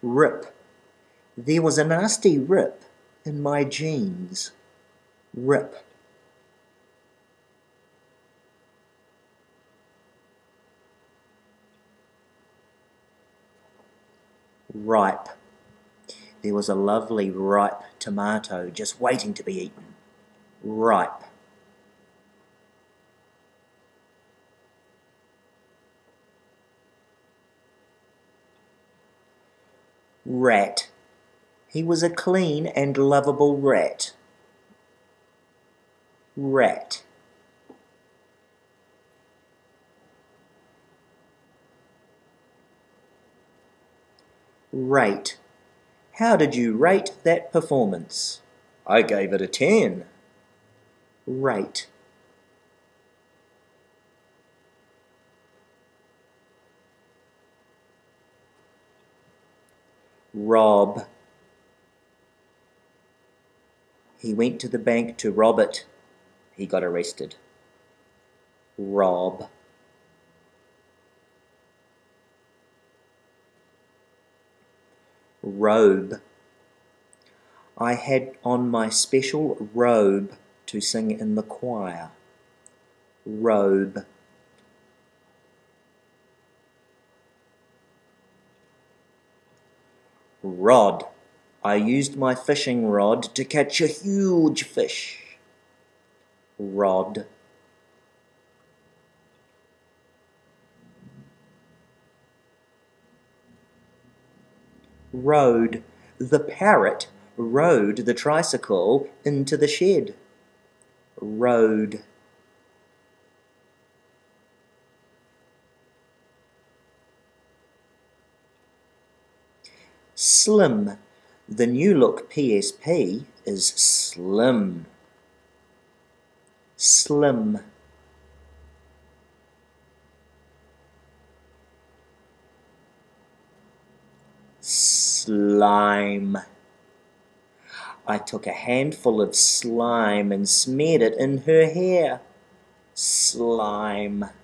Rip. There was a nasty rip in my jeans. Rip. Ripe. There was a lovely ripe tomato just waiting to be eaten. Ripe. Rat. He was a clean and lovable rat. Rat. Rate. How did you rate that performance? I gave it a 10. Rate. Rob. He went to the bank to rob it. He got arrested. Rob. Robe. I had on my special robe to sing in the choir. Robe. Rod. I used my fishing rod to catch a huge fish. Rod. Road. The parrot rode the tricycle into the shed. Road. Slim. The new look PSP is slim. Slim. Slime. I took a handful of slime and smeared it in her hair. Slime.